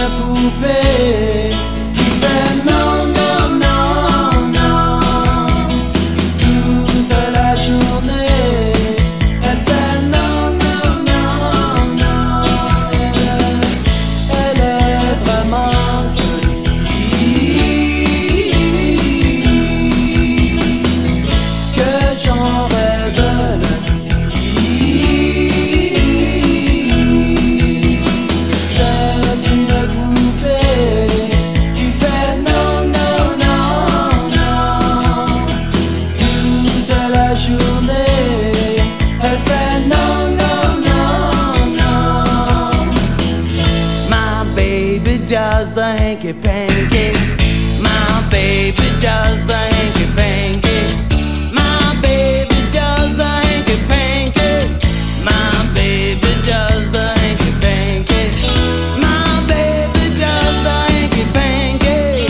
poupée qui fait non, non, non, non. Toute la journée, elle fait non, non, non, non. Elle est vraiment jolie, que j'en rêve la nuit. C'est une poupée qui fait non, non, non, non. Toute la journée, elle fait non, non, non, non. My baby does the hanky panky. My baby does the hanky panky. My baby does the hanky panky. My baby does the hanky panky. My baby does the hanky panky.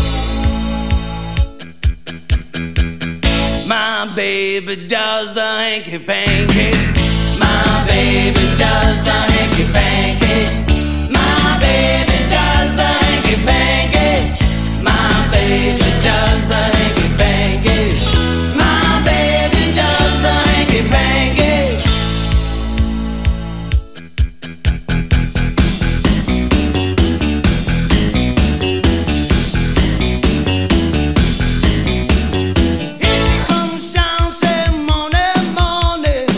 My baby does the hanky panky. My baby does the hanky panky. My baby does the hanky panky. My baby does the hanky panky. My baby does the hanky panky. It comes down, say morning, morning.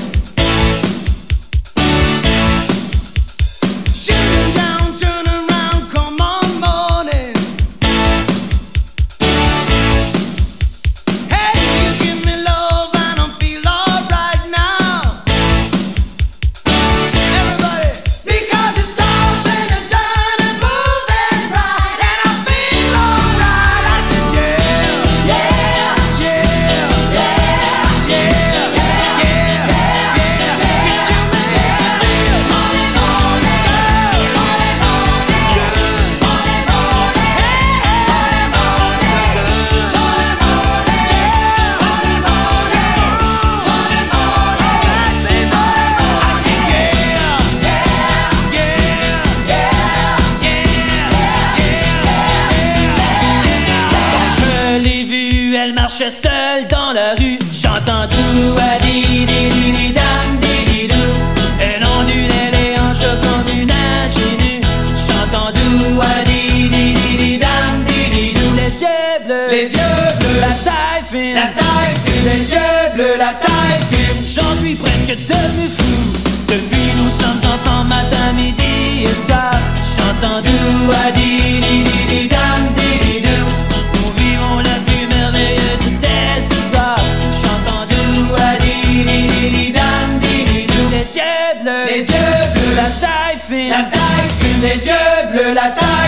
Shooting down, turn around, come on, morning. Hey, you give me love and I feel alright now. Everybody, because it's tossing and turning, moving right, and I feel alright. I just yeah, yeah, yeah, yeah, yeah, yeah, yeah. 'Cause you make me feel morning, morning, so morning, morning, good morning, morning, hey, morning, morning, good morning, morning, yeah, morning, morning, morning, morning, baby, morning, morning. I said yeah, yeah, yeah, yeah, yeah, yeah. Quand je l'ai vue, elle marchait seule dans la rue, chantant tout à di di di di dam di di dou. Elle ondulait les hanches comme une ingénue, chantant tout à di di di di dam di di dou. Les yeux bleus, la taille fine, les yeux bleus, la taille fine. J'en suis presque devenu fou. Depuis nous sommes ensemble matin, midi et soir, chantant tout à di di di di dam di di dou. Nous vivons la plus merveilleuse des histoires, chantant tout à di di di di dam di di dou. Les yeux bleus, la taille fine, les yeux bleus, la taille